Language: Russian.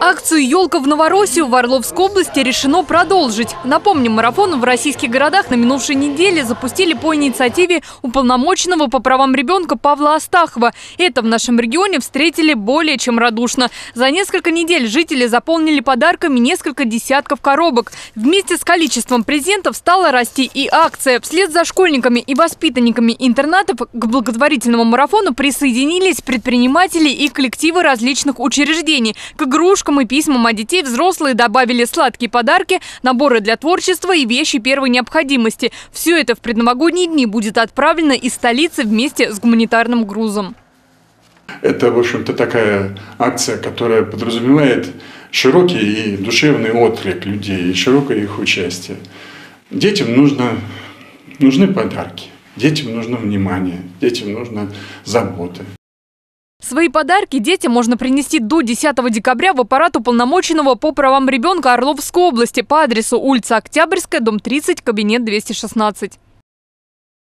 Акцию «Елка в Новороссию» в Орловской области решено продолжить. Напомним, марафон в российских городах на минувшей неделе запустили по инициативе уполномоченного по правам ребенка Павла Астахова. Это в нашем регионе встретили более чем радушно. За несколько недель жители заполнили подарками несколько десятков коробок. Вместе с количеством презентов стала расти и акция. Вслед за школьниками и воспитанниками интернатов к благотворительному марафону присоединились предприниматели и коллективы различных учреждений. К игрушкам и письмам от детей взрослые добавили сладкие подарки, наборы для творчества и вещи первой необходимости. Все это в предновогодние дни будет отправлено из столицы вместе с гуманитарным грузом. Это, в общем-то, такая акция, которая подразумевает широкий и душевный отклик людей и широкое их участие. Детям нужны подарки, детям нужно внимание, детям нужна забота. Свои подарки детям можно принести до 10 декабря в аппарат уполномоченного по правам ребенка Орловской области по адресу улица Октябрьская, дом 30, кабинет 216.